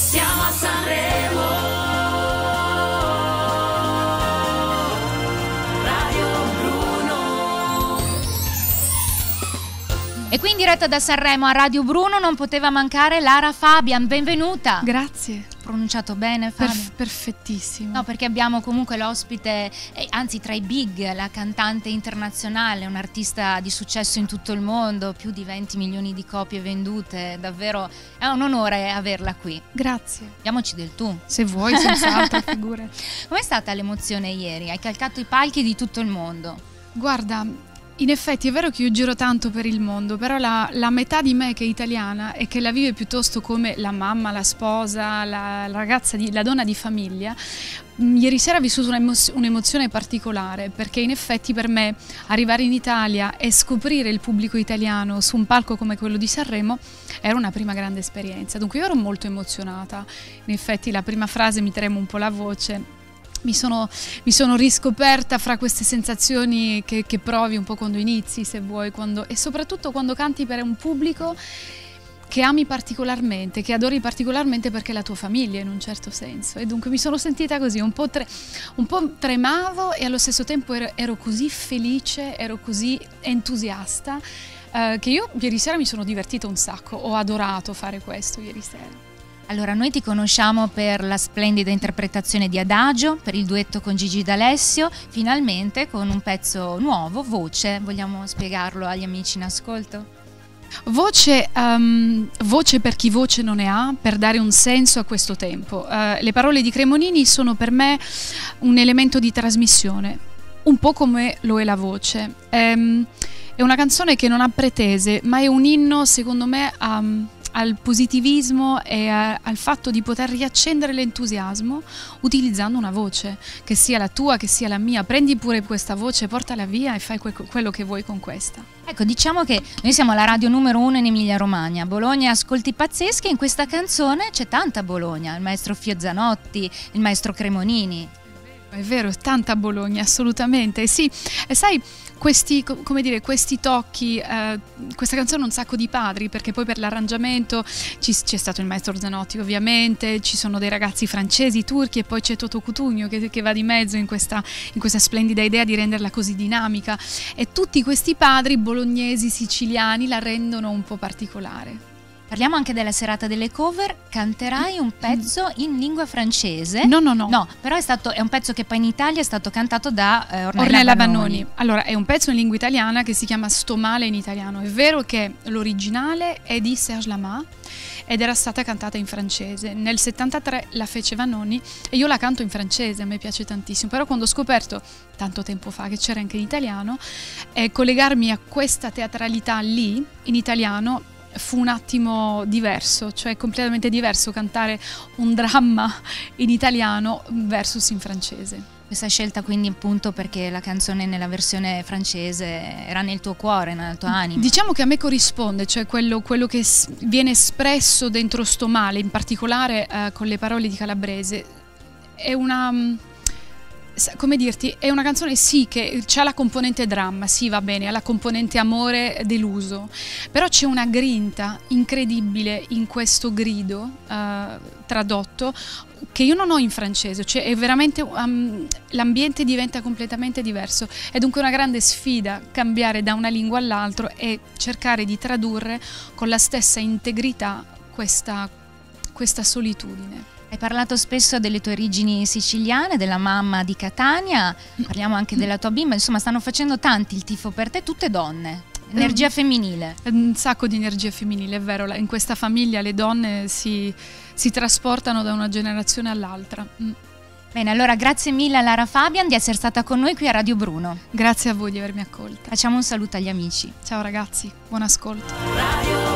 Siamo a Sanremo. Radio Bruno. E qui in diretta da Sanremo a Radio Bruno non poteva mancare Lara Fabian, benvenuta. Grazie. Pronunciato bene, Fabian? Perfettissimo. No, perché abbiamo comunque l'ospite, anzi tra i big, la cantante internazionale, un'artista di successo in tutto il mondo, più di 20 milioni di copie vendute, davvero è un onore averla qui. Grazie. Diamoci del tu. Se vuoi, senz'altro, figure. Com'è stata l'emozione ieri? Hai calcato i palchi di tutto il mondo. Guarda, in effetti è vero che io giro tanto per il mondo, però la metà di me che è italiana e che la vive piuttosto come la mamma, la sposa, la ragazza, la donna di famiglia, ieri sera ho vissuto un'emozione particolare, perché in effetti per me arrivare in Italia e scoprire il pubblico italiano su un palco come quello di Sanremo era una prima grande esperienza, dunque io ero molto emozionata. In effetti la prima frase mi trema un po' la voce. Mi sono riscoperta fra queste sensazioni che provi un po' quando inizi, se vuoi, e soprattutto quando canti per un pubblico che ami particolarmente, che adori particolarmente perché è la tua famiglia in un certo senso. E dunque mi sono sentita così, un po' tremavo e allo stesso tempo ero così felice, ero così entusiasta che io ieri sera mi sono divertita un sacco, ho adorato fare questo ieri sera. Allora, noi ti conosciamo per la splendida interpretazione di Adagio, per il duetto con Gigi D'Alessio, finalmente con un pezzo nuovo, Voce. Vogliamo spiegarlo agli amici in ascolto? Voce per chi voce non ne ha, per dare un senso a questo tempo. Le parole di Cremonini sono per me un elemento di trasmissione, un po' come lo è la voce. È una canzone che non ha pretese, ma è un inno, secondo me, al positivismo e al fatto di poter riaccendere l'entusiasmo utilizzando una voce, che sia la tua, che sia la mia. Prendi pure questa voce, portala via e fai quello che vuoi con questa. Ecco, diciamo che noi siamo la radio numero 1 in Emilia-Romagna. Bologna, ascolti pazzeschi, in questa canzone c'è tanta Bologna, il maestro Fio Zanotti, il maestro Cremonini. È vero, tanta Bologna, assolutamente. Sì, e sai, questi tocchi, questa canzone ha un sacco di padri, perché poi per l'arrangiamento c'è stato il maestro Zanotti, ovviamente, ci sono dei ragazzi francesi, turchi, e poi c'è Toto Cutugno che va di mezzo in questa splendida idea di renderla così dinamica, e tutti questi padri bolognesi, siciliani, la rendono un po' particolare. Parliamo anche della serata delle cover. Canterai un pezzo in lingua francese? No, però è un pezzo che poi in Italia è stato cantato da Ornella Vanoni. Allora, è un pezzo in lingua italiana che si chiama Sto male in italiano. È vero che l'originale è di Serge Lama ed era stata cantata in francese. Nel 73 la fece Vanoni e io la canto in francese, a me piace tantissimo. Però quando ho scoperto, tanto tempo fa, che c'era anche in italiano, collegarmi a questa teatralità lì, in italiano, fu un attimo diverso, cioè completamente diverso cantare un dramma in italiano versus in francese. Questa scelta quindi appunto perché la canzone nella versione francese era nel tuo cuore, nella tua anima. Diciamo che a me corrisponde, cioè quello che viene espresso dentro Sto male, in particolare con le parole di Calabrese, è una... come dirti, è una canzone sì che c'ha la componente dramma, sì va bene, ha la componente amore deluso, però c'è una grinta incredibile in questo grido tradotto che io non ho in francese, cioè è veramente l'ambiente diventa completamente diverso, è dunque una grande sfida cambiare da una lingua all'altra e cercare di tradurre con la stessa integrità questa solitudine. Hai parlato spesso delle tue origini siciliane, della mamma di Catania, parliamo anche della tua bimba, insomma stanno facendo tanti il tifo per te, tutte donne, energia femminile. Un sacco di energia femminile, è vero, in questa famiglia le donne si trasportano da una generazione all'altra. Bene, allora grazie mille a Lara Fabian di essere stata con noi qui a Radio Bruno. Grazie a voi di avermi accolta. Facciamo un saluto agli amici. Ciao ragazzi, buon ascolto. Radio